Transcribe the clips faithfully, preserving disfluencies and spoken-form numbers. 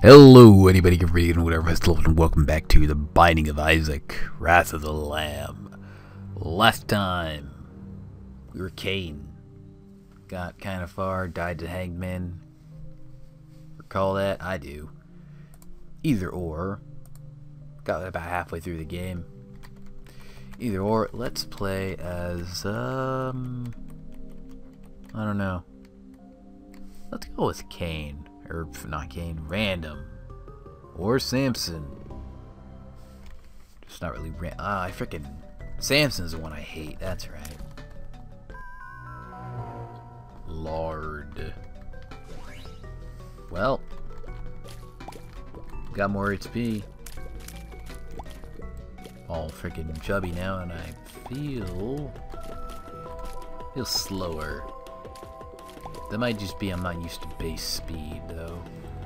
Hello, anybody can read and whatever has to and welcome back to the Binding of Isaac, Wrath of the Lamb. Last time, we were Cain. Got kind of far, died to Hanged Man. Recall that? I do. Either or. Got about halfway through the game. Either or, let's play as, um... I don't know. Let's go with Cain. Or, not Cain, Random. Or Samson. It's not really ran- Ah, I frickin' Samson's the one I hate, that's right. Lord. Well. Got more H P. All frickin' chubby now, and I feel... feel slower. That might just be I'm not used to base speed, though.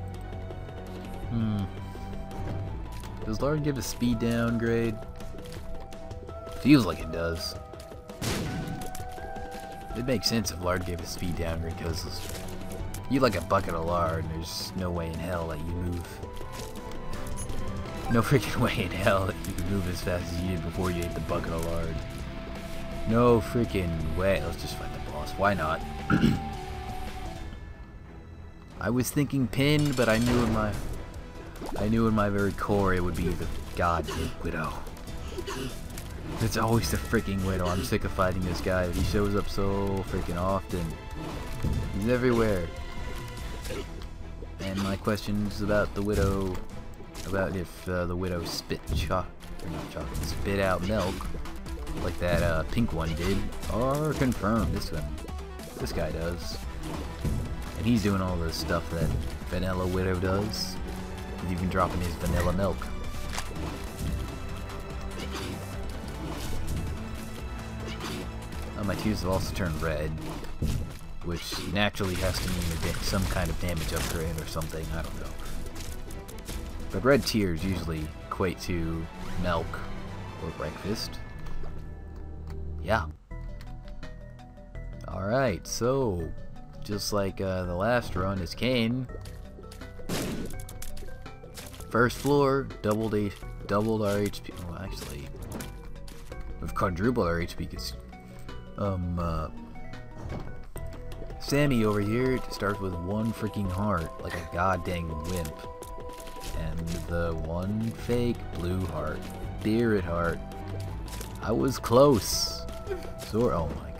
Hmm. Does Lord give a speed downgrade? Feels like it does. It makes sense if Lard gave a speed downgrade, because you like a bucket of lard, and there's no way in hell that you move. No freaking way in hell that you can move as fast as you did before you ate the bucket of lard. No freaking way. Let's just fight the boss. Why not? I was thinking pin, but I knew in my I knew in my very core it would be the goddamn Widow. It's always the freaking Widow. I'm sick of fighting this guy. He shows up so freaking often. He's everywhere. And my questions about the Widow, about if uh, the Widow spit choc or not chocolate, spit out milk, like that uh, pink one did, are confirmed. This one, this guy does. And he's doing all the stuff that Vanilla Widow does. He's even dropping his vanilla milk. Oh, my tears have also turned red, which naturally has to mean some kind of damage upgrade or something, I don't know. But red tears usually equate to milk or breakfast. Yeah. Alright, so... just like uh, the last run is Cain. First floor, doubled a doubled our H P. Well, actually, we've quadrupled our H P. Cause, um, uh, Sammy over here starts with one freaking heart, like a goddamn wimp, and the one fake blue heart, spirit heart. I was close. So, oh my.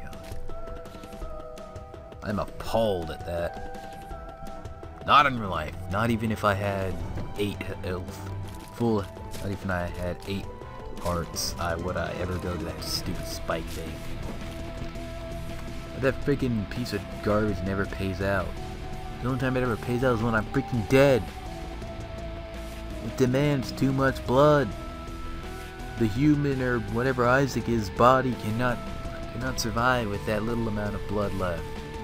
I'm appalled at that. Not in real life. Not even if I had eight health. Full. Not even if I had eight hearts. I would I ever go to that stupid spike thing. But that freaking piece of garbage never pays out. The only time it ever pays out is when I'm freaking dead. It demands too much blood. The human or whatever Isaac is body cannot cannot survive with that little amount of blood left.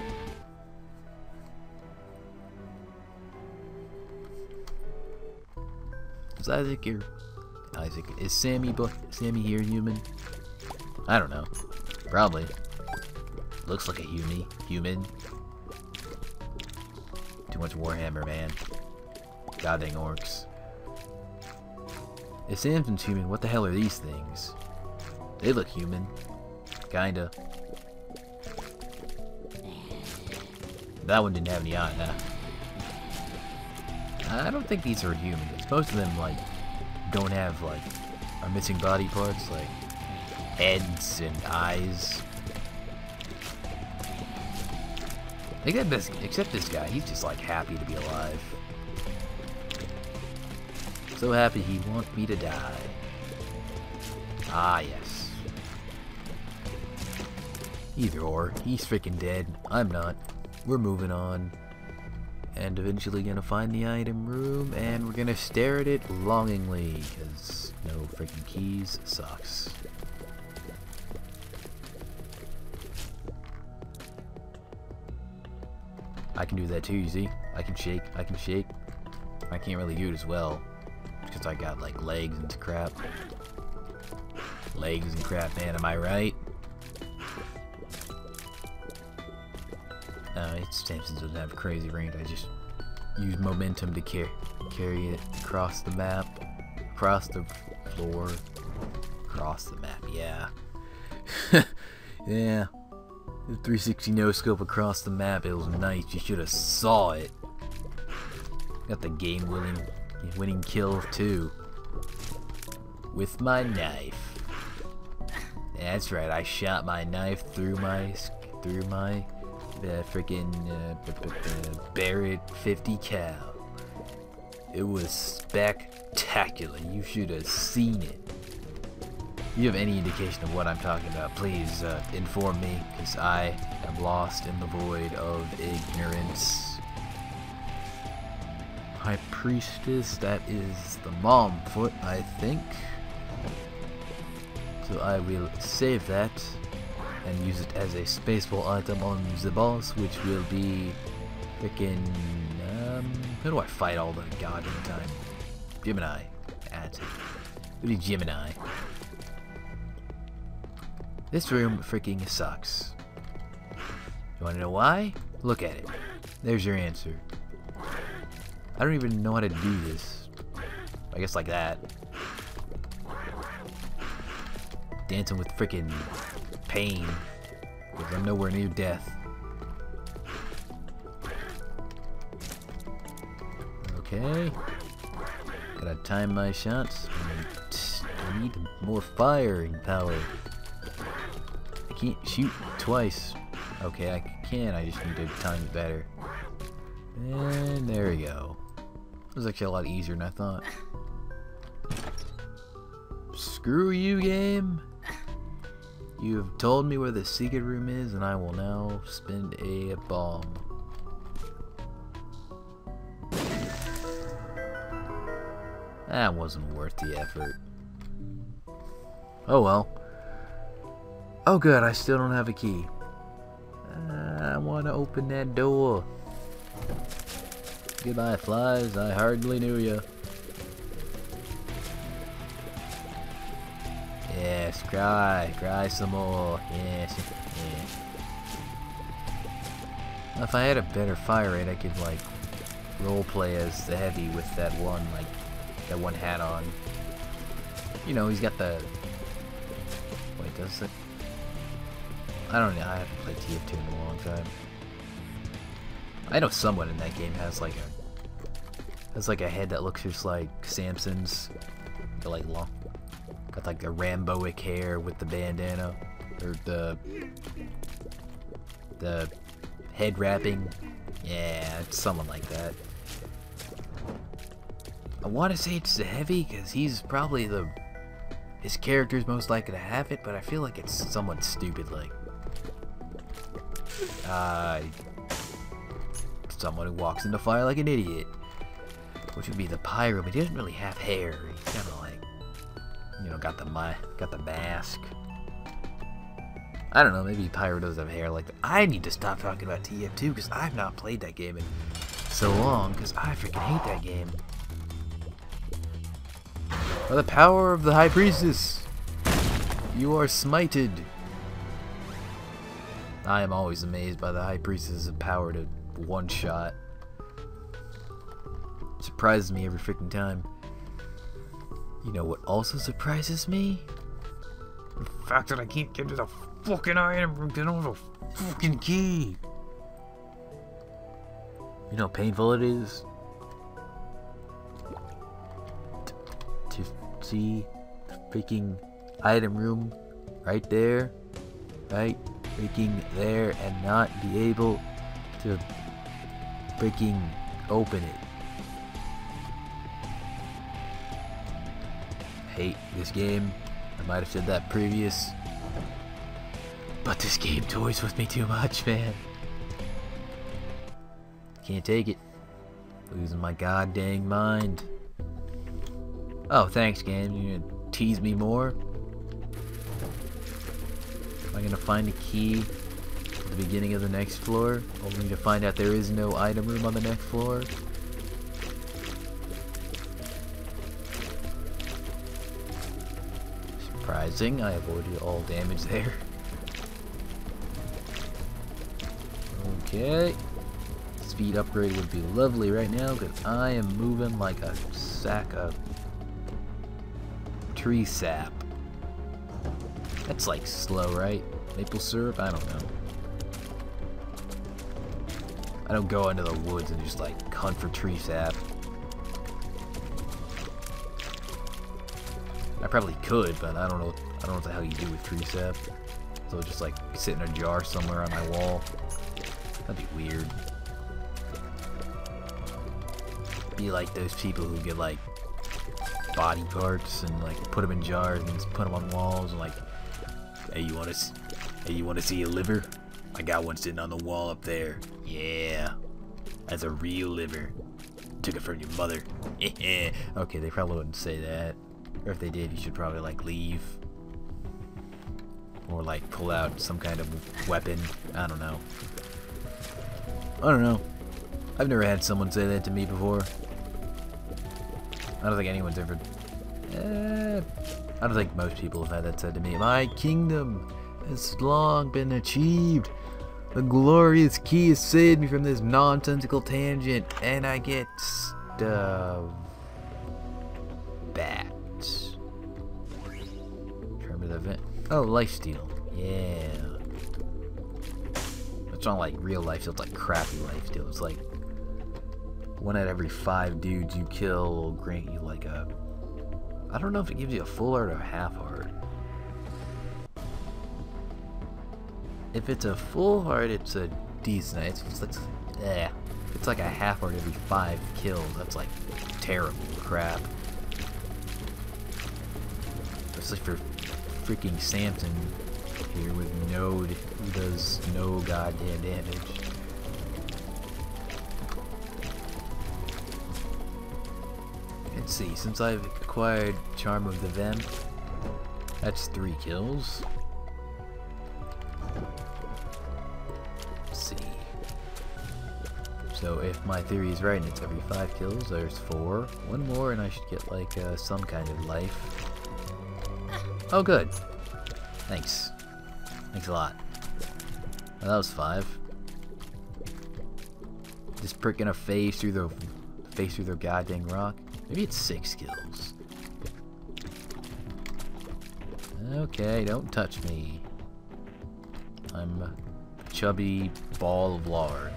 Is Isaac here? Isaac. Is Sammy Sammy here human? I don't know. Probably. Looks like a human. Human. Too much Warhammer, man. God dang orcs. If Samson's human, what the hell are these things? They look human. Kinda. That one didn't have any eye, huh? I don't think these are humans. Most of them, like, don't have, like, are missing body parts, like heads and eyes. Except this, except this guy, he's just, like, happy to be alive. So happy he wants me to die. Ah, yes. Either or. He's freaking dead. I'm not. We're moving on. And eventually gonna find the item room, and we're gonna stare at it longingly, because no freaking keys sucks. I can do that too, you see? I can shake, I can shake. I can't really do it as well, because I got like legs and crap. Legs and crap, man, am I right? No, it's Samson doesn't have crazy range. I just use momentum to carry carry it across the map, across the floor, across the map, yeah. Yeah. The three sixty no scope across the map, it was nice. You should have saw it. Got the game winning winning kill too. With my knife. That's right, I shot my knife through my through my uh, freaking uh, Barrett fifty cal. It was spectacular. You should have seen it. If you have any indication of what I'm talking about, please uh, inform me, because I am lost in the void of ignorance. High Priestess, that is the mom foot, I think. So I will save that and use it as a spaceful item on the boss, which will be frickin' um, how do I fight all the goddamn time? Gemini. That's it. Really Gemini. This room freaking sucks. You wanna know why? Look at it. There's your answer. I don't even know how to do this. I guess like that. Dancing with freaking pain. Because I'm nowhere near death. Okay. Gotta time my shots. I need more firing power. I can't shoot twice. Okay, I can. I just need to time it better. And there we go. It was actually a lot easier than I thought. Screw you, game. You have told me where the secret room is, and I will now spend a bomb. That wasn't worth the effort. Oh well. Oh good, I still don't have a key. I want to open that door. Goodbye, flies. I hardly knew you. Yes, cry. Cry some more. Yes. Yeah. If I had a better fire rate, I could, like, roleplay as the heavy with that one, like, that one hat on. You know, he's got the... Wait, does it? I don't know. I haven't played T F two in a long time. I know someone in that game has like a has like a head that looks just like Samson's. Got like long, got like the Ramboic hair with the bandana, or the the head wrapping. Yeah, it's someone like that. I want to say it's the heavy because he's probably the his character's most likely to have it, but I feel like it's someone stupid like. Uh, someone who walks in the fire like an idiot, which would be the pyro, but he doesn't really have hair. He's kind of like, you know, got the my got the mask. I don't know. Maybe pyro does have hair like that. I need to stop talking about T F two because I've not played that game in so long because I freaking hate that game. By the power of the High Priestess, you are smited. I am always amazed by the High Priestess's power to one shot. Surprises me every freaking time. You know what also surprises me? The fact that I can't get to the fucking item room because I don't have a fucking key. You know how painful it is to, to see the freaking item room right there, right? Freaking there and not be able to freaking open it. Hate this game. I might have said that previous, but this game toys with me too much, man. Can't take it. Losing my god dang mind. Oh, thanks, game. You gonna tease me more? Am I gonna find a key at the beginning of the next floor, only to find out there is no item room on the next floor? Surprising, I avoided all damage there. Okay. Let's speed upgrade would be lovely right now, because I am moving like a sack of tree sap. That's like slow, right? Maple syrup? I don't know. I don't go into the woods and just like hunt for tree sap. I probably could, but I don't know. I don't know what the hell you do with tree sap. So just like sit in a jar somewhere on my wall. That'd be weird. Be like those people who get like body parts and like put them in jars and just put them on walls and like, hey, you want to, hey, you want to see a liver? I got one sitting on the wall up there. Yeah, that's a real liver. Took it from your mother. Okay, they probably wouldn't say that. Or if they did, you should probably like leave. Or like pull out some kind of weapon. I don't know. I don't know. I've never had someone say that to me before. I don't think anyone's ever... Eh, I don't think most people have had that said to me. My kingdom has long been achieved. The glorious key has saved me from this nonsensical tangent, and I get stuff back. Remember the event? Oh, lifesteal. Yeah. It's not like real life, it's like crappy lifesteal. It's like one out of every five dudes you kill will grant you like a... I don't know if it gives you a full heart or a half heart. If it's a full heart, it's a decent. It's, it's, it's, eh. It's like a half heart every five kills. That's like terrible crap. Especially for freaking Samson here with Node, who does no goddamn damage. Let's see, since I've acquired Charm of the Vamp, that's three kills. Let's see. So if my theory is right and it's every five kills, there's four. One more and I should get like uh, some kind of life. Oh, good. Thanks. Thanks a lot. Well, that was five. Just prick in a face through the face through their goddamn rock. Maybe it's six kills. Okay, don't touch me. I'm a chubby ball of lard.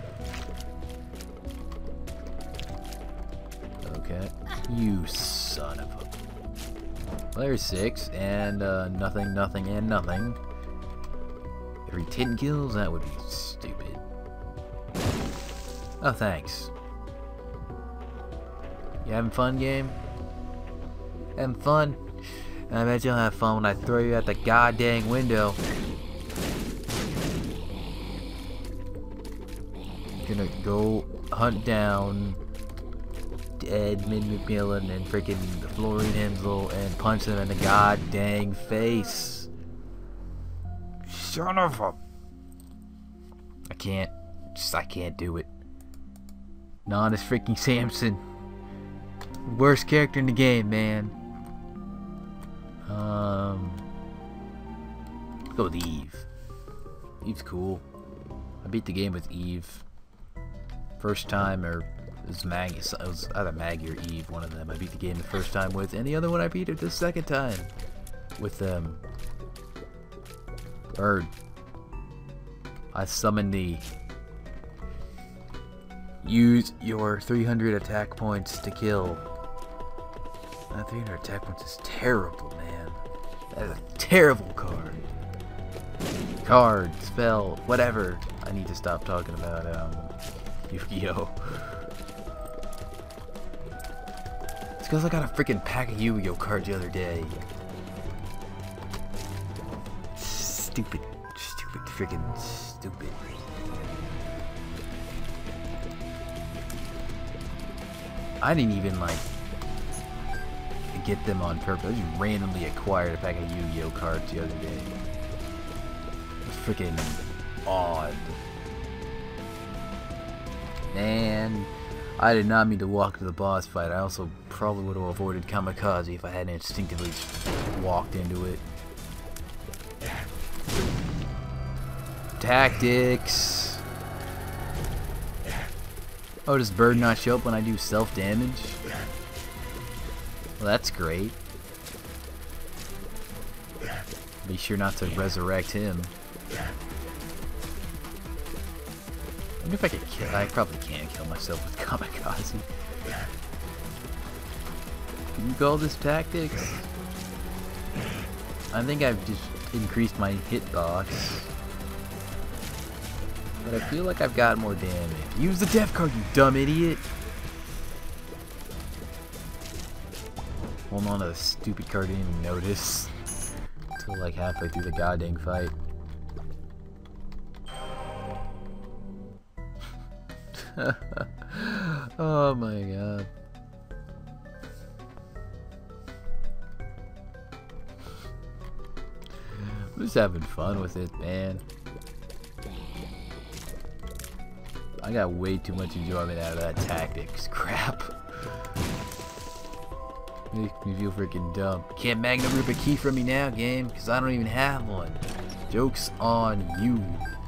Okay. You son of a... There's six, and uh, nothing, nothing, and nothing. Every ten kills? That would be stupid. Oh, thanks. You having fun, game? Having fun? I bet you'll have fun when I throw you out the goddamn window. Gonna go hunt down Edmund, McMillen, and freaking Florian Himsl and punch them in the goddamn face. Son of a... I can't. Just, I can't do it. Not as freaking Samson. Worst character in the game, man. Um... Let's go with Eve. Eve's cool. I beat the game with Eve. First time, or... It was Maggie, it was either Maggie or Eve, one of them I beat the game the first time with, and the other one I beat it the second time with um, Bird. I summoned the use your three hundred attack points to kill. That three hundred attack points is terrible, man. That is a terrible card. Card, spell, whatever. I need to stop talking about um, Yu-Gi-Oh! Because I got a freaking pack of Yu-Gi-Oh cards the other day. Stupid, stupid, freaking stupid. I didn't even like get them on purpose. I just randomly acquired a pack of Yu-Gi-Oh cards the other day. It's freaking odd. Man. I did not mean to walk to the boss fight. I also probably would have avoided Kamikaze if I hadn't instinctively walked into it. Tactics. Oh, does bird not show up when I do self-damage? Well, that's great. Be sure not to resurrect him. I wonder if I could kill. I probably can't kill myself with kamikaze. Can you call this tactics? I think I've just increased my hitbox. But I feel like I've got more damage. Use the death card, you dumb idiot! Hold on to the stupid card, didn't even notice. Until like halfway through the goddamn fight. Oh my god. I'm just having fun with it, man. I got way too much enjoyment out of that tactics crap. Makes me feel freaking dumb. Can't Magnum rip a key from me now, game, because I don't even have one. Joke's on you.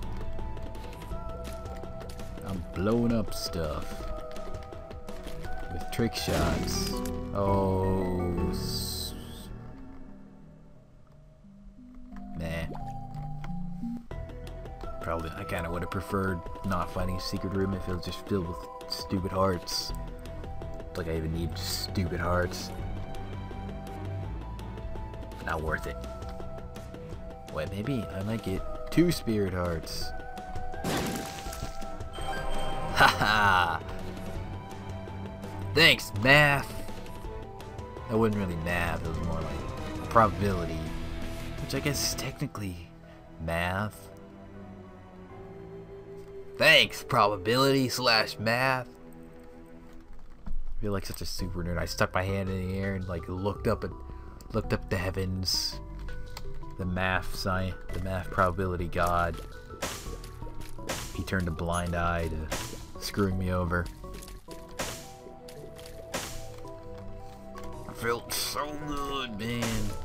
I'm blowing up stuff with trick shots. Oh, s nah. Probably, I kind of would have preferred not finding a secret room if it was just filled with stupid hearts. It's like I even need stupid hearts. Not worth it. Wait, maybe I might get two spirit hearts. Haha! Thanks, math! That wasn't really math, it was more like probability. Which I guess is technically math. Thanks, probability slash math. I feel like such a super nerd. I stuck my hand in the air and like looked up and looked up the heavens. The math science, the math probability god. He turned a blind eye to screwing me over. I felt so good, man.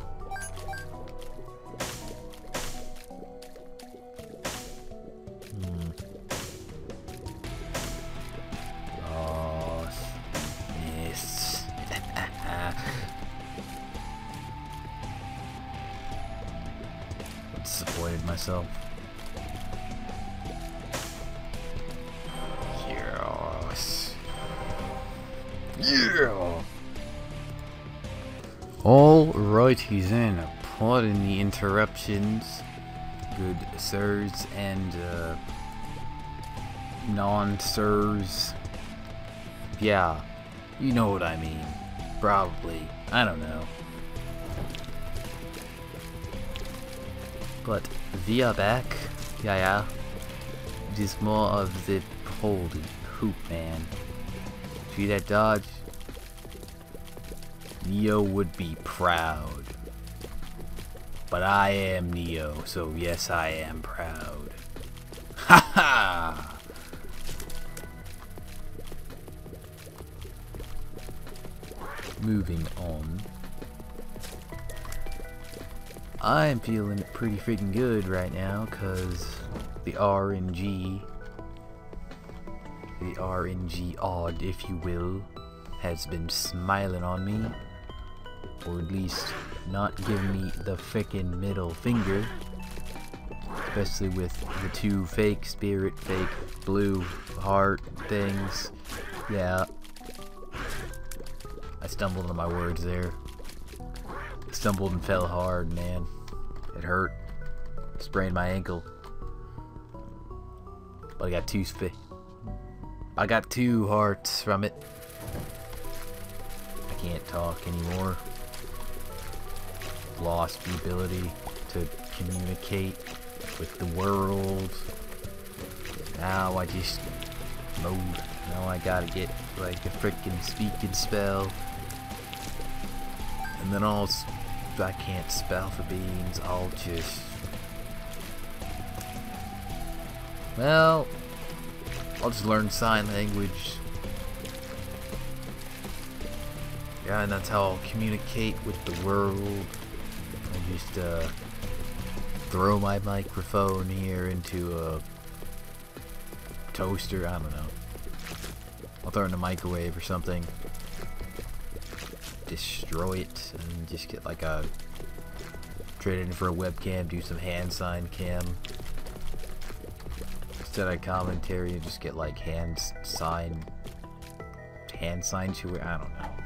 Hmm. Oh, yes. Disappointed myself. Yes. Yeah. Alrighty then. Pardon the interruptions, good sirs and uh, non-sirs. Yeah, you know what I mean. Probably. I don't know. But we are back. Yeah, yeah. It is more of the holy hoop, man. See that dodge? Neo would be proud. But I am Neo, so yes, I am proud. Ha ha! Moving on. I'm feeling pretty freaking good right now, cause the R N G, the R N G odd, if you will, has been smiling on me, or at least not giving me the frickin' middle finger, especially with the two fake spirit, fake blue heart things. Yeah, I stumbled on my words there. Stumbled and fell hard, man. It hurt. Sprained my ankle. But I got two sp I got two hearts from it. I can't talk anymore. Lost the ability to communicate with the world. Now I just mode. Now I gotta get like a freaking speaking spell. And then I'll, I can't spell for beans, I'll just, well, I'll just learn sign language. Yeah, and that's how I'll communicate with the world. I just, uh, throw my microphone here into a toaster, I don't know. throw it in a microwave or something. Destroy it and just get like a trade it in for a webcam, do some hand sign cam. Instead of commentary, you just get like hand sign hand sign to it. I don't know.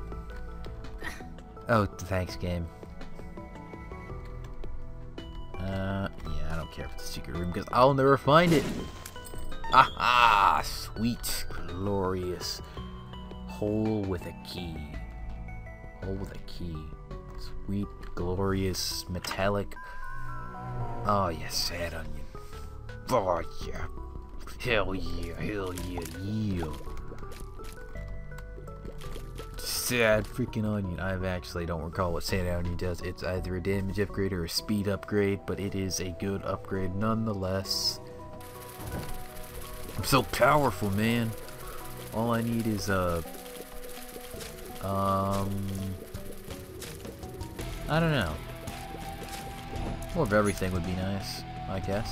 Oh, thanks, game. Uh, yeah, I don't care for the secret room because I'll never find it. Aha! Sweet, glorious hole with a key. Hole with a key. Sweet, glorious, metallic. Oh, yeah, sad onion. Oh, yeah. Hell yeah, hell yeah, yeah. Sad freaking onion. I actually don't recall what sad onion does. It's either a damage upgrade or a speed upgrade, but it is a good upgrade nonetheless. I'm so powerful, man. All I need is a uh, um I don't know. More of everything would be nice, I guess.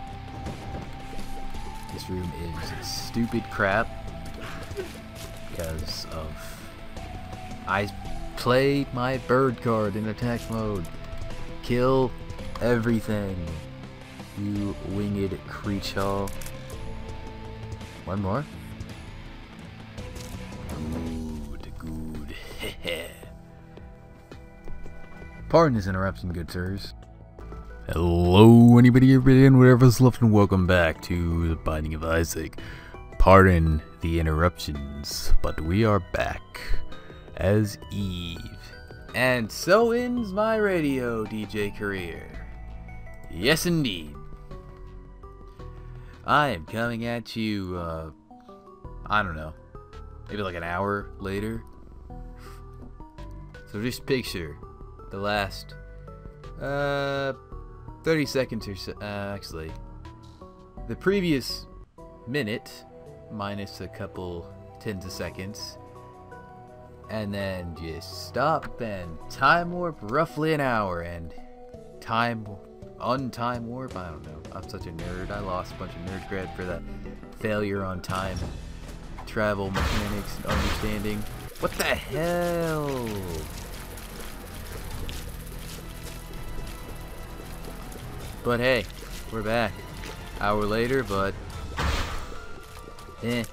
This room is stupid crap because of I played my bird card in attack mode. Kill everything, you winged creature. One more. Good, good. Pardon this interruption, good sirs. Hello, anybody, everybody, and whatever's left, and welcome back to the Binding of Isaac. Pardon the interruptions, but we are back as Eve. And so ends my radio D J career. Yes, indeed. I am coming at you, uh, I don't know, maybe like an hour later. So just picture the last, uh, thirty seconds or so, uh, actually, the previous minute, minus a couple tens of seconds, and then just stop and time warp roughly an hour, and time, untime warp, I don't know, I'm such a nerd, I lost a bunch of nerd cred for that failure on time travel mechanics and understanding. What the hell? But hey, we're back. Hour later, but eh.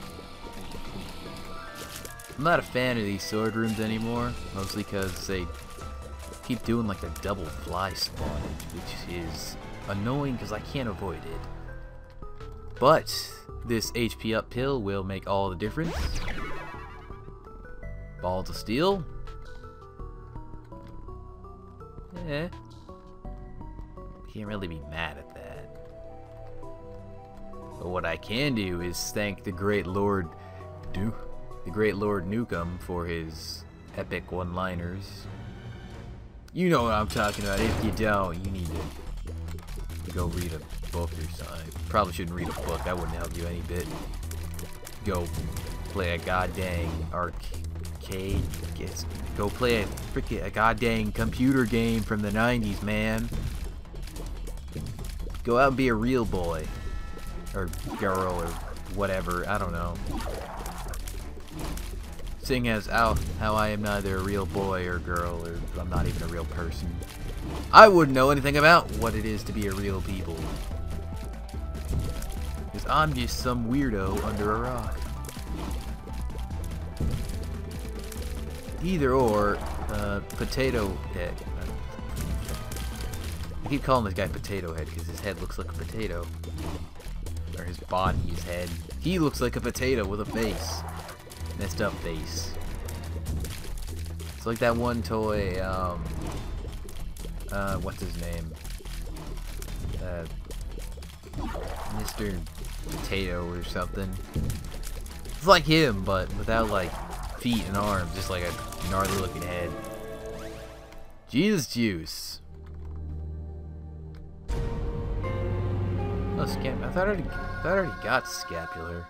I'm not a fan of these sword rooms anymore, mostly because they keep doing like the double fly spawnage, which is annoying because I can't avoid it. But this H P up pill will make all the difference. Balls of steel. Eh. Can't really be mad at that. But what I can do is thank the great Lord Du the great Lord Nukem for his epic one-liners. You know what I'm talking about. If you don't, you need to go read a book or something. Probably shouldn't read a book. That wouldn't help you any bit. Go play a goddamn arcade. Guess. Go play a freaking a goddamn computer game from the nineties, man. Go out and be a real boy. Or girl or whatever. I don't know. Seeing as how, how I am neither a real boy or girl, or I'm not even a real person, I wouldn't know anything about what it is to be a real people. Because I'm just some weirdo under a rock. Either or, uh, Potato Head. I keep calling this guy Potato Head because his head looks like a potato. Or his body, his head. He looks like a potato with a face. Messed up face. It's like that one toy, um, uh, what's his name? Uh, Mister Potato or something. It's like him, but without, like, feet and arms, just like a gnarly looking head. Jesus juice. Oh, scap- I thought I already, I thought I already got scapular.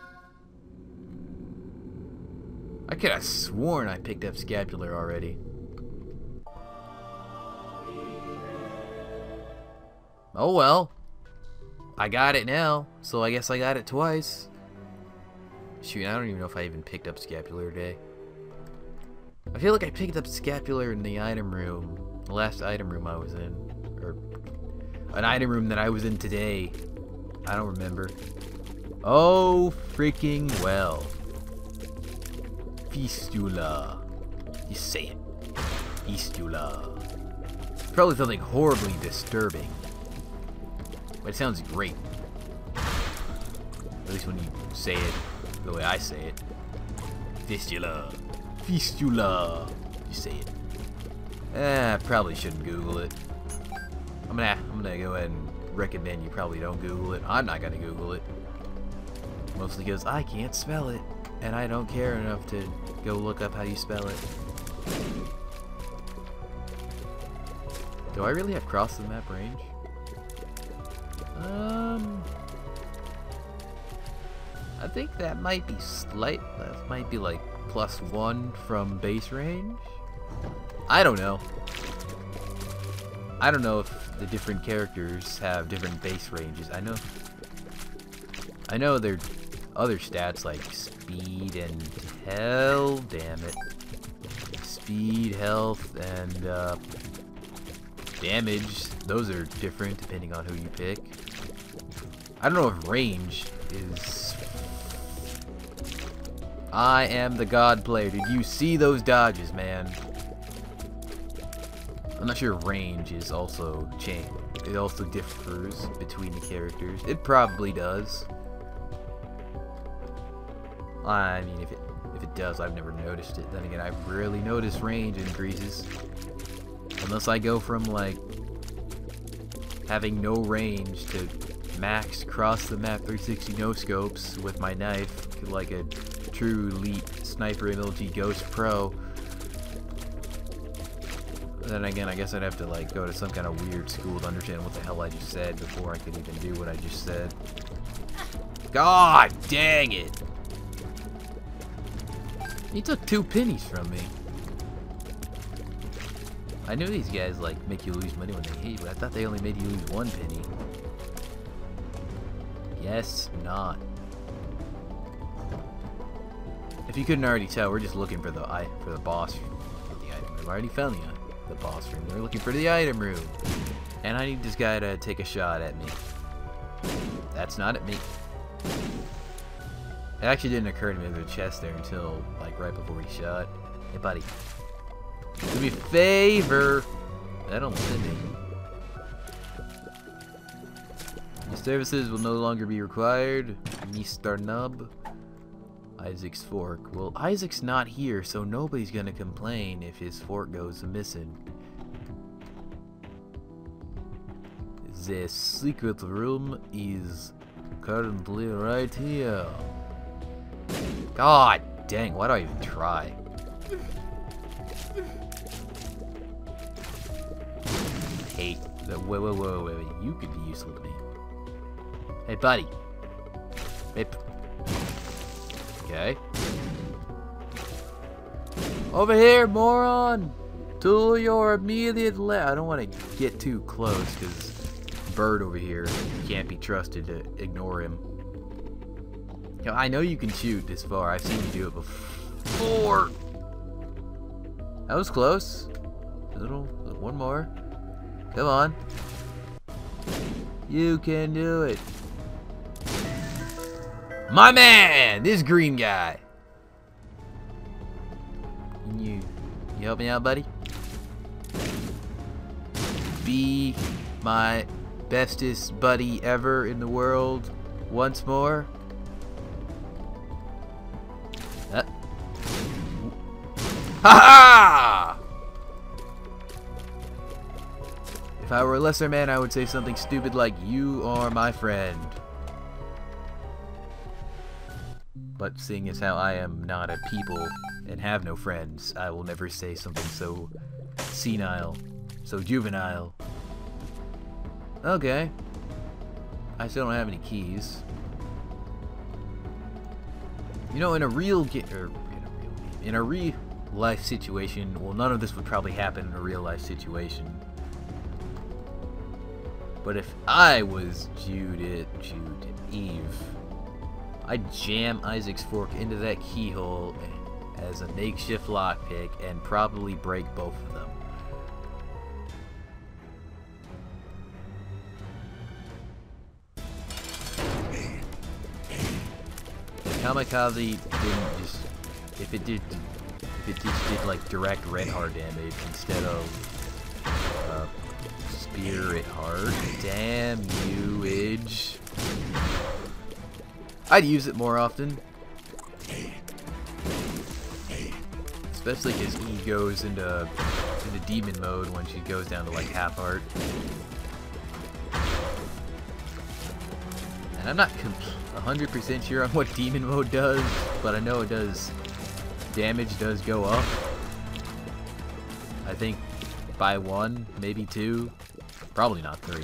I could have sworn I picked up scapular already. Oh well. I got it now, so I guess I got it twice. Shoot, I don't even know if I even picked up scapular today. I feel like I picked up scapular in the item room. The last item room I was in. Or an item room that I was in today. I don't remember. Oh, freaking well. Fistula. You say it. Fistula. Probably something horribly disturbing. But it sounds great. At least when you say it the way I say it. Fistula. Fistula. You say it. Eh, I probably shouldn't Google it. I'm gonna I'm gonna go ahead and recommend you probably don't Google it. I'm not gonna Google it. Mostly because I can't spell it. And I don't care enough to go look up how you spell it. Do I really have cross the map range? Um, I think that might be slight. That might be like plus one from base range. I don't know. I don't know if the different characters have different base ranges. I know. I know there are other stats like speed and health. Damn it. Speed, health, and uh, damage. Those are different depending on who you pick. I don't know if range is... I am the god player. Did you see those dodges, man? I'm not sure range is also changed. It also differs between the characters. It probably does. I mean, if it if it does, I've never noticed it. Then again, I've rarely noticed range increases. Unless I go from, like, having no range to max cross the map three sixty no scopes with my knife, like a true elite sniper M L G Ghost Pro. Then again, I guess I'd have to like go to some kind of weird school to understand what the hell I just said before I could even do what I just said. God dang it! He took two pennies from me. I knew these guys like make you lose money when they hit you, but I thought they only made you lose one penny. Guess not. If you couldn't already tell, we're just looking for the I for the boss for the item room. I already found the the boss room. We're looking for the item room, and I need this guy to take a shot at me. That's not at me. It actually didn't occur to me there's a chest there until like right before he shot. Hey, buddy. Do me a favor. That almost hit me. Your services will no longer be required. Mister Nub. Isaac's fork. Well, Isaac's not here, so nobody's gonna complain if his fork goes missing. The secret room is currently right here. God dang, why do I even try? I hate the wait, wait, wait, wait, wait. You could be useful to me. Hey, buddy. Hey. Okay. Over here, moron! To your immediate left. I don't want to get too close because bird over here can't be trusted to ignore him. You know, I know you can shoot this far. I've seen you do it before. That was close. A little, one more. Come on. You can do it. My man! This green guy. Can you, you help me out, buddy? Be my bestest buddy ever in the world once more. Uh. Ha ha! If I were a lesser man, I would say something stupid like, "You are my friend." But seeing as how I am not a people and have no friends, I will never say something so senile, so juvenile. Okay. I still don't have any keys. You know, in a real ge- or in a real game, in a real life situation, well, none of this would probably happen in a real life situation. But if I was Judith, Jude, Eve, I jam Isaac's fork into that keyhole as a makeshift lockpick and probably break both of them. Kamikaze didn't just, if it did, if it just did like direct red hard damage instead of uh, spear it hard. Damn you, Idge. I'd use it more often. Especially because E goes into, into demon mode when she goes down to like half heart. And I'm not one hundred percent sure on what demon mode does, but I know it does, damage does go up. I think by one, maybe two, probably not three.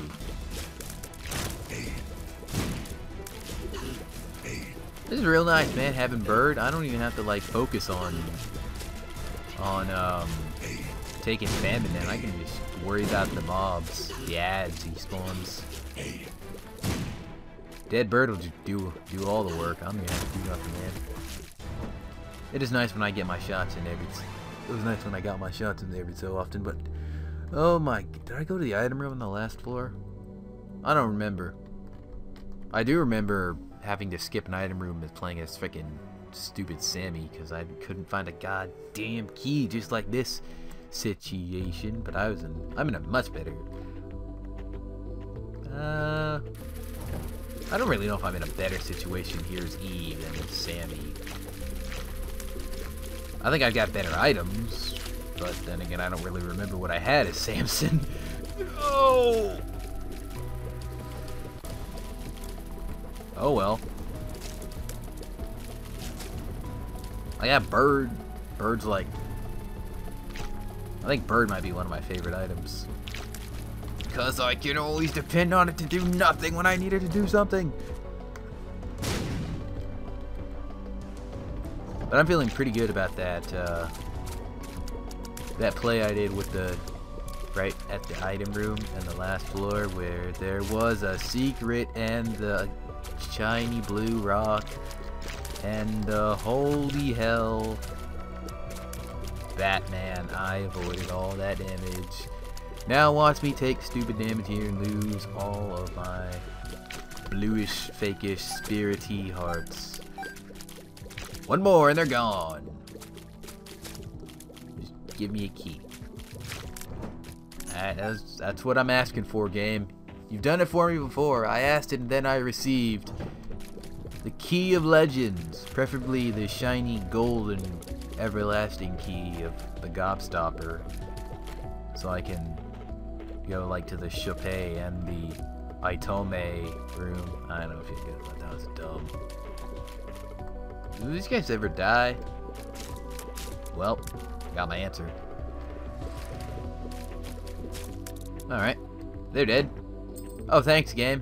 This is real nice, man, having Bird. I don't even have to like focus on on um, taking Famine down. I can just worry about the mobs, the ads he spawns. Dead Bird will just do do all the work. I'm gonna have to do nothing, man. It is nice when I get my shots in every. It was nice when I got my shots in every so often, but oh my! Did I go to the item room on the last floor? I don't remember. I do remember having to skip an item room and playing as freaking stupid Sammy because I couldn't find a goddamn key, just like this situation. But I was in. I'm in a much better. Uh. I don't really know if I'm in a better situation here as Eve than as Sammy. I think I've got better items, but then again, I don't really remember what I had as Samson. No! Oh well. I got Bird. Bird's like... I think Bird might be one of my favorite items. Because I can always depend on it to do nothing when I need it to do something. But I'm feeling pretty good about that, uh, that play I did with the, right at the item room and the last floor where there was a secret and the shiny blue rock and uh, holy hell, Batman, I avoided all that damage. Now watch me take stupid damage here and lose all of my bluish, fakish, spirity hearts. One more and they're gone. Just give me a key. Alright, that's, that's what I'm asking for, game. You've done it for me before. I asked it and then I received. The Key of Legends. Preferably the shiny, golden, everlasting key of the Gobstopper. So I can go like to the Chopay and the Itome room. I don't know if you guys thought that was dumb. Do these guys ever die? Well, got my answer. Alright, they're dead. Oh, thanks, game.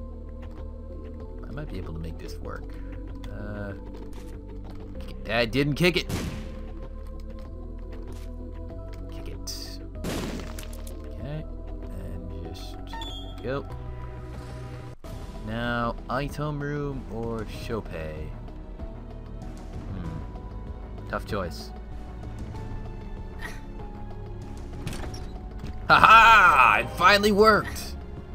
I might be able to make this work. Uh, I didn't kick it. Kick it. Okay, and just go. Now, item room or Chopay? Hmm. Tough choice. Haha! It finally worked!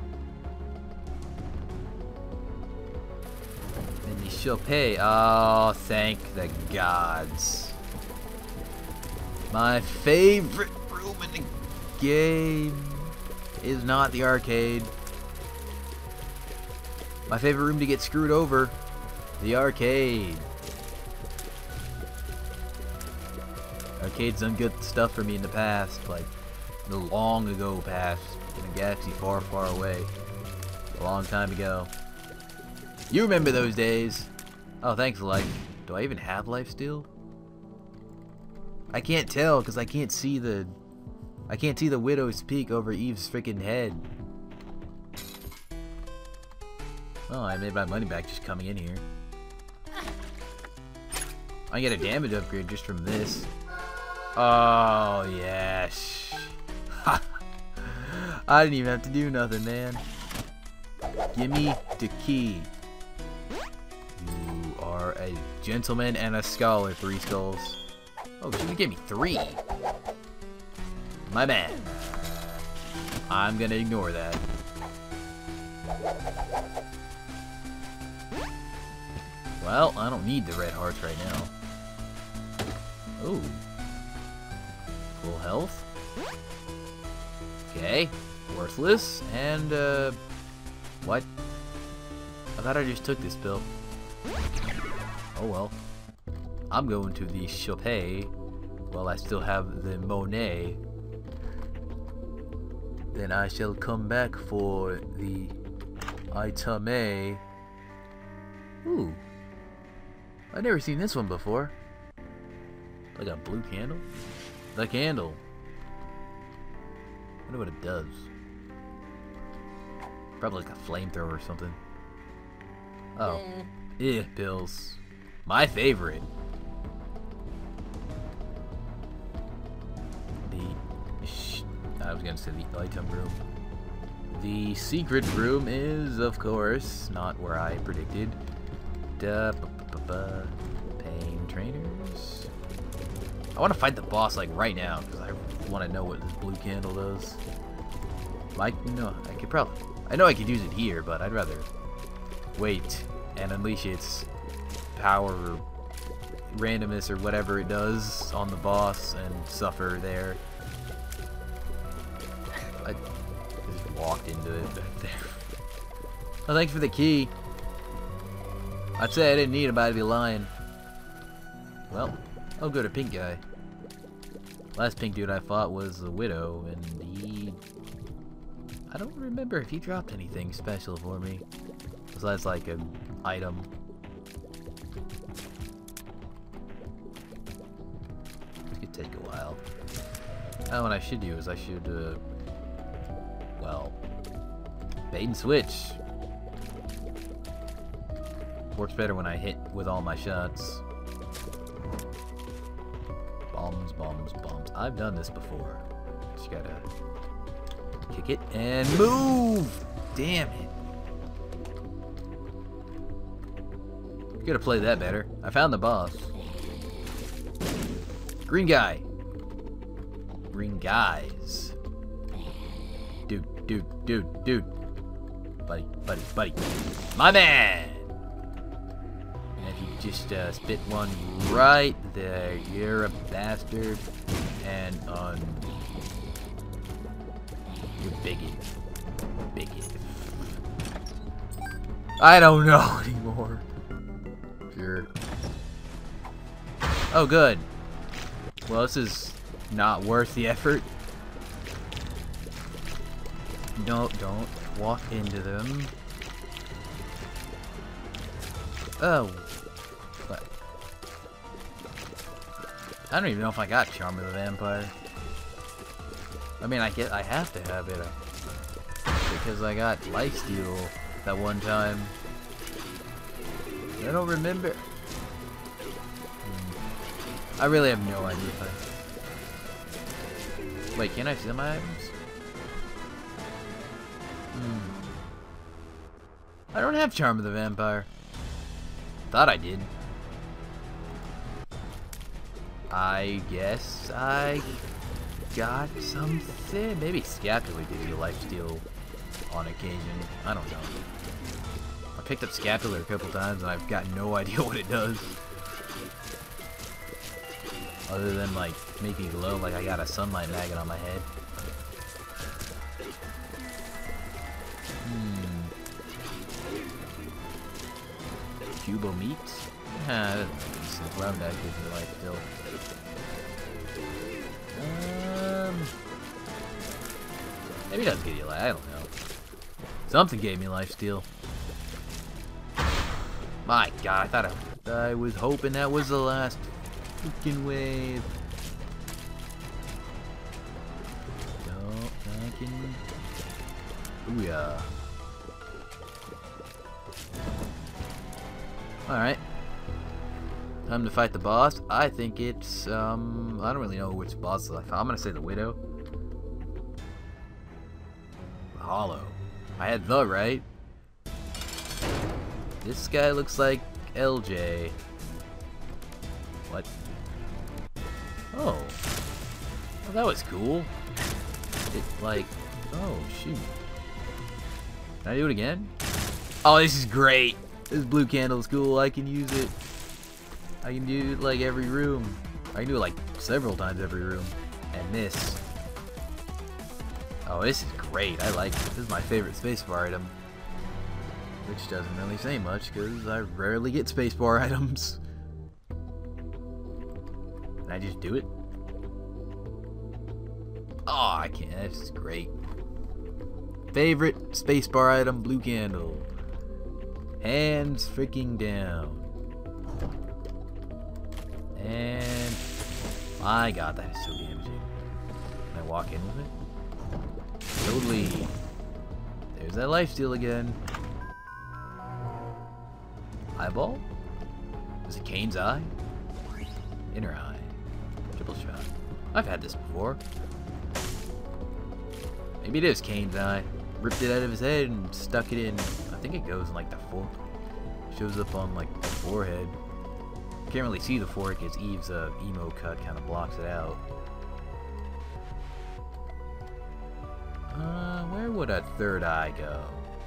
And the Chopay. Oh, thank the gods. My favorite room in the game is not the arcade. My favorite room to get screwed over, the arcade. Arcade's done good stuff for me in the past, like the long ago past, in a galaxy far, far away, a long time ago. You remember those days? Oh, thanks, life. Do I even have life still? I can't tell because I can't see the, I can't see the Widow's Peak over Eve's freaking head. Oh, I made my money back just coming in here. I get a damage upgrade just from this. Oh, yes. I didn't even have to do nothing, man. Gimme the key. You a gentleman and a scholar, three skulls. Oh, she gave me three. My man. I'm gonna ignore that. Well, I don't need the red hearts right now. Oh. Full health. Okay. Worthless. And, uh... what? I thought I just took this pill. Oh well. I'm going to the Chopay while I still have the Monet. Then I shall come back for the Itame. Ooh. I've never seen this one before. Like a blue candle? The candle. I wonder what it does. Probably like a flamethrower or something. Oh. Eh, pills. My favorite. The... Sh I was gonna say the item room. The secret room is, of course, not where I predicted. Da, ba, ba, ba, ba. Pain trainers. I want to fight the boss like right now because I want to know what this blue candle does. Like, no, I could probably. I know I could use it here, but I'd rather wait and unleash its power or randomness or whatever it does on the boss and suffer there. I just walked into it back there. Oh, thanks for the key. I'd say I didn't need anybody to be lying. Well, I'll go to pink guy. Last pink dude I fought was the Widow, and he... I don't remember if he dropped anything special for me. Besides, like, an item. This could take a while. Oh, what I should do is I should, uh... well... bait and switch. Works better when I hit with all my shots. Bombs, bombs, bombs. I've done this before. Just gotta kick it and move! Damn it. Gotta play that better. I found the boss. Green guy. Green guys. Dude, dude, dude, dude. Buddy, buddy, buddy. My man! And if you just uh, spit one right there, you're a bastard. And on... You're bigot. Bigot. I don't know anymore. Sure. Oh, good. Well, this is not worth the effort. No, don't walk into them. Oh. What? I don't even know if I got Charm of the Vampire. I mean, I get, I have to have it uh, because I got Lifesteal that one time. I don't remember. Hmm. I really have no idea if I... Wait, can I see my items? Hmm. I don't have Charm of the Vampire. Thought I did. I guess I got something. Maybe Scapula gives you Lifesteal on occasion. I don't know. I picked up Scapula a couple times and I've got no idea what it does. Other than like make me glow like I got a sunlight maggot on my head. Hmm. Cubo meat? Ah, that's decent. Round that gives me life still. Um, maybe it doesn't give you life. I don't know. Something gave me lifesteal. My God, I thought I, I was hoping that was the last freaking wave. No, I can. Ooh yeah. All right. Time to fight the boss. I think it's um. I don't really know which boss I found. I'm gonna say the Widow. Hollow. I had the right. This guy looks like L J. What? Oh. Well, that was cool. It, like... Oh, shoot. Can I do it again? Oh, this is great. This blue candle is cool. I can use it. I can do it, like, every room. I can do it, like, several times every room. And this. Oh, this is great. I like it. This is my favorite spacebar item. Which doesn't really say much, because I rarely get spacebar items. Can I just do it? Oh, I can't. This is great. Favorite spacebar item, blue candle. Hands freaking down. And... my god, that is so damaging. Can I walk in with it? Totally. There's that lifesteal again. Eyeball? Was it Kane's eye? Inner eye. Triple shot. I've had this before. Maybe it is Kane's eye. Ripped it out of his head and stuck it in. I think it goes in like the fork. Shows up on like the forehead. Can't really see the fork because Eve's uh, emo cut kind of blocks it out. Uh, where would a third eye go?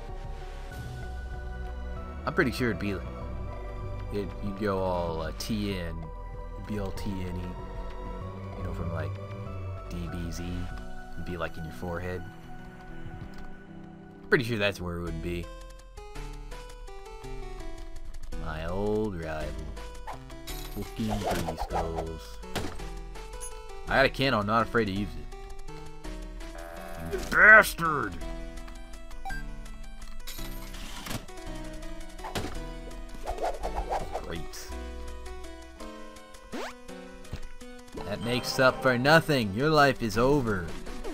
I'm pretty sure it'd be it. You'd go all uh, T N, you'd be all T N y, you know, from like D B Z. It'd be like in your forehead. Pretty sure that's where it would be. My old rival. Fucking three skulls. I got a candle, I'm not afraid to use it. You bastard! Great. That makes up for nothing. Your life is over.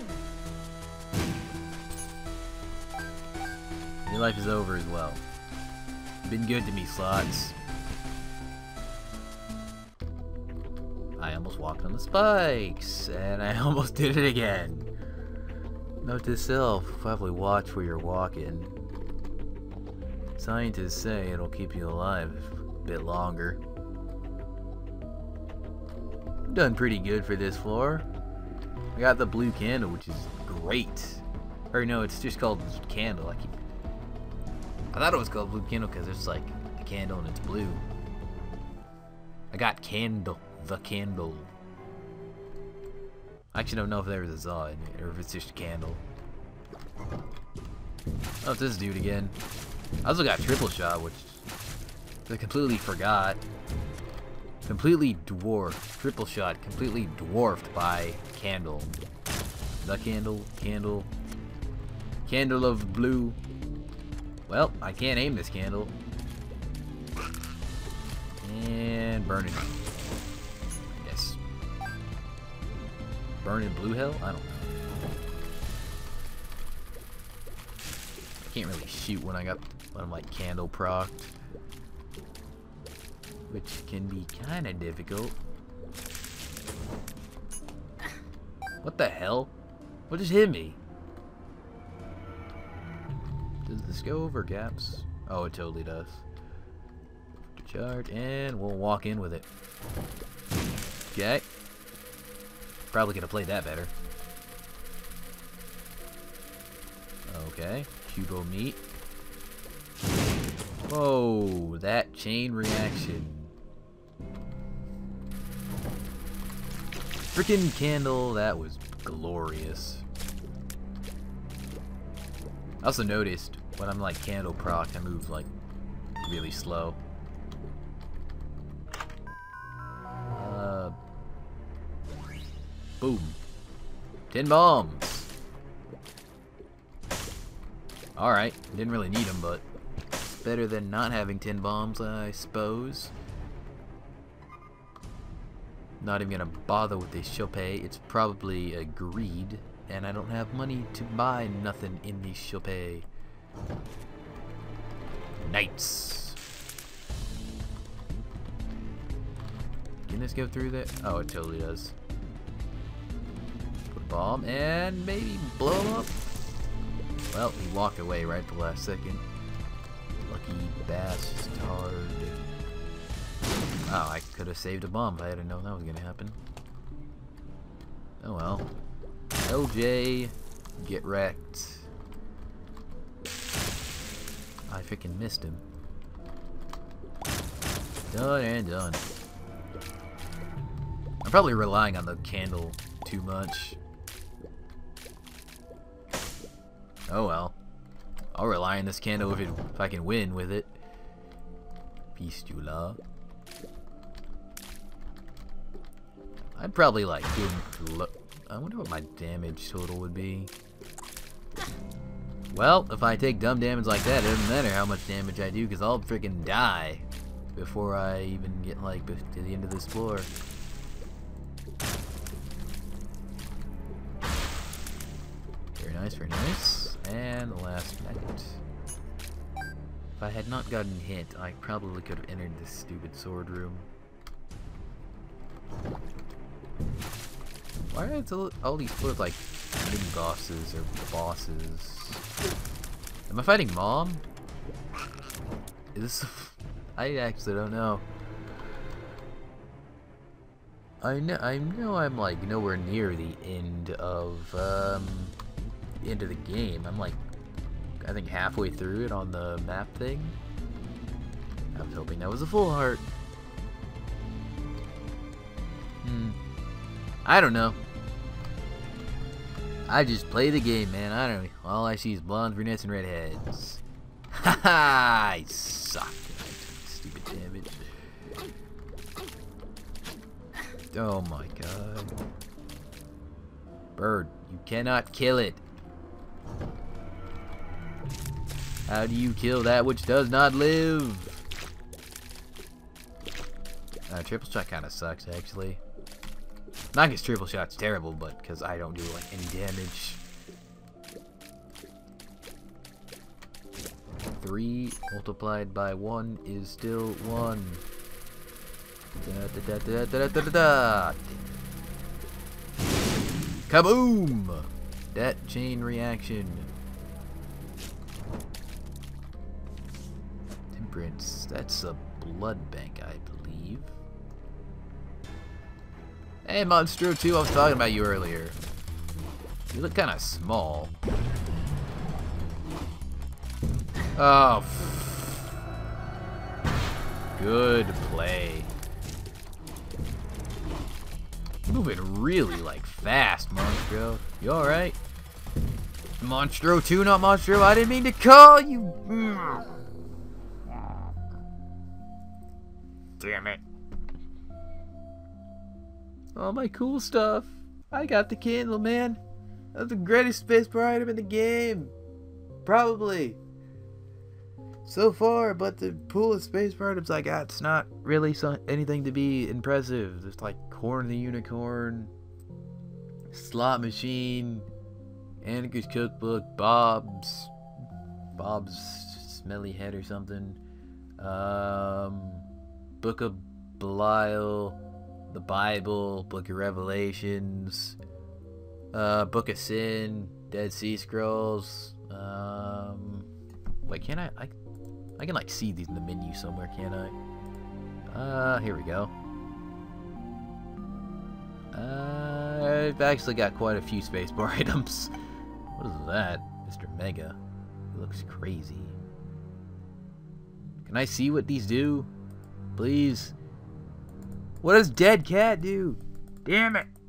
Your life is over as well. You've been good to me, slots. I almost walked on the spikes, and I almost did it again. Note to self, probably watch where you're walking. Scientists say it'll keep you alive a bit longer. I've done pretty good for this floor. I got the blue candle, which is great. Or no, it's just called candle. I keep I thought it was called blue candle because it's like a candle and it's blue. I got candle, the candle. I actually don't know if there was a za in it or if it's just a candle. Oh, it's this dude again. I also got triple shot, which I completely forgot. Completely dwarfed. Triple shot, completely dwarfed by candle. The candle, candle, candle of blue. Well, I can't aim this candle. And burn it. Yes. Burn in blue hell? I don't know. I can't really shoot when I got when I'm like candle procced. Which can be kinda difficult. What the hell? What just hit me? Does this go over gaps? Oh, it totally does. Charge, and we'll walk in with it. Okay. Probably could have played that better. Okay. Cubo meat. Whoa, that chain reaction. Freaking candle, that was glorious. I also noticed when I'm like candle proc, I move like really slow. Uh, boom. Ten bombs. Alright, didn't really need them, but it's better than not having ten bombs, I suppose. Not even gonna bother with this shop. It's probably a greed, and I don't have money to buy nothing in this shop. Knights. Can this go through there? Oh, it totally does. Put a bomb and maybe blow him up. Well, he walked away right at the last second. Lucky bastard. Oh, I could have saved a bomb if I hadn't known that was gonna happen. Oh well. L J, get wrecked. I freaking missed him. Done and done. I'm probably relying on the candle too much. Oh well. I'll rely on this candle if, it, if I can win with it. Pistula. I'd probably like doing. Lo I wonder what my damage total would be. Well, if I take dumb damage like that, it doesn't matter how much damage I do, because I'll freaking die before I even get like to the end of this floor. Very nice, very nice. And the last nugget. If I had not gotten hit, I probably could have entered this stupid sword room. Why are there all these floors like mini bosses or bosses? Am I fighting Mom? Is this? I actually don't know. I know. I know. I'm like nowhere near the end of um, the end of the game. I'm like, I think halfway through it on the map thing. I was hoping that was a full heart. Hmm. I don't know. I just play the game, man. I don't know. All I see is blondes, brunettes, and redheads. Haha! I suck. I took stupid damage. Oh my god. Bird, you cannot kill it. How do you kill that which does not live? Uh, triple shot kind of sucks, actually. Not because triple shot's terrible, but because I don't do like any damage. Three multiplied by one is still one. Da, da, da, da, da, da, da, da. Kaboom! That chain reaction. Temperance. That's a blood bank, I believe. Hey, Monstro two, I was talking about you earlier. You look kind of small. Oh. Good play. Moving really, like, fast, Monstro. You alright? Monstro two, not Monstro. I didn't mean to call you. Damn it. All my cool stuff. I got the candle, man. That's the greatest spacebar item in the game. Probably. So far, but the pool of spacebar items I got's not really so anything to be impressive. There's like Corn the Unicorn, Slot Machine, Annika's Cookbook, Bob's, Bob's Smelly Head or something, um, Book of Belial, the Bible, Book of Revelations, uh, Book of Sin, Dead Sea Scrolls. Um, wait, can I, I? I can like see these in the menu somewhere, can't I? Uh, here we go. Uh, I've actually got quite a few spacebar items. What is that, Mister Mega? It looks crazy. Can I see what these do, please? What does Dead Cat do? Damn it!